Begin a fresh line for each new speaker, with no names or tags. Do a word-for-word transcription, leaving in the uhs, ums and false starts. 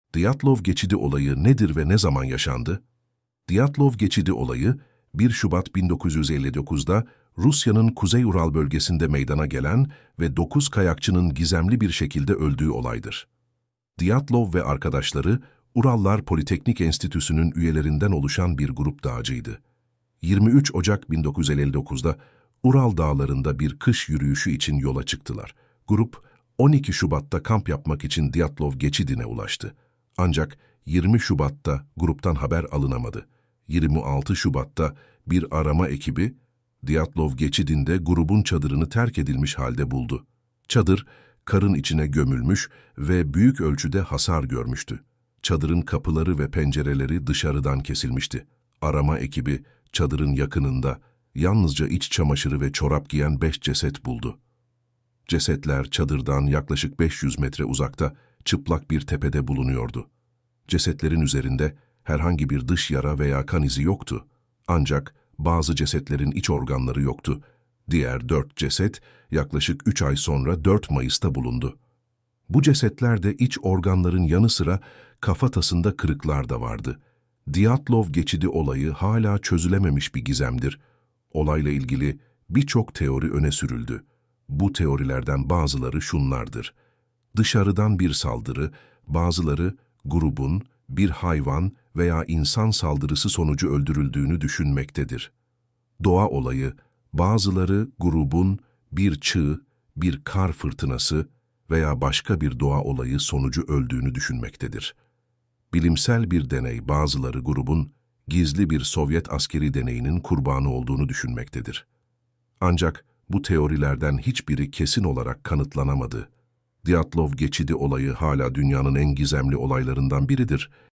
Dyatlov Geçidi olayı nedir ve ne zaman yaşandı? Dyatlov Geçidi olayı, bir Şubat bin dokuz yüz elli dokuz'da Rusya'nın Kuzey Ural bölgesinde meydana gelen ve dokuz kayakçının gizemli bir şekilde öldüğü olaydır. Dyatlov ve arkadaşları, Urallar Politeknik Enstitüsü'nün üyelerinden oluşan bir grup dağcıydı. yirmi üç Ocak bin dokuz yüz elli dokuz'da Ural dağlarında bir kış yürüyüşü için yola çıktılar. Grup, on iki Şubat'ta kamp yapmak için Dyatlov Geçidi'ne ulaştı. Ancak yirmi Şubat'ta gruptan haber alınamadı. yirmi altı Şubat'ta bir arama ekibi, Dyatlov Geçidi'nde grubun çadırını terk edilmiş halde buldu. Çadır, karın içine gömülmüş ve büyük ölçüde hasar görmüştü. Çadırın kapıları ve pencereleri dışarıdan kesilmişti. Arama ekibi, çadırın yakınında yalnızca iç çamaşırı ve çorap giyen beş ceset buldu. Cesetler çadırdan yaklaşık beş yüz metre uzakta çıplak bir tepede bulunuyordu. Cesetlerin üzerinde herhangi bir dış yara veya kan izi yoktu. Ancak bazı cesetlerin iç organları yoktu. Diğer dört ceset yaklaşık üç ay sonra dört Mayıs'ta bulundu. Bu cesetlerde iç organların yanı sıra kafatasında kırıklar da vardı. Dyatlov Geçidi olayı hala çözülememiş bir gizemdir. Olayla ilgili birçok teori öne sürüldü. Bu teorilerden bazıları şunlardır: dışarıdan bir saldırı, bazıları grubun bir hayvan veya insan saldırısı sonucu öldürüldüğünü düşünmektedir. Doğa olayı, bazıları grubun bir çığ, bir kar fırtınası veya başka bir doğa olayı sonucu öldüğünü düşünmektedir. Bilimsel bir deney, bazıları grubun gizli bir Sovyet askeri deneyinin kurbanı olduğunu düşünmektedir. Ancak bu teorilerden hiçbiri kesin olarak kanıtlanamadı. Dyatlov Geçidi olayı hala dünyanın en gizemli olaylarından biridir.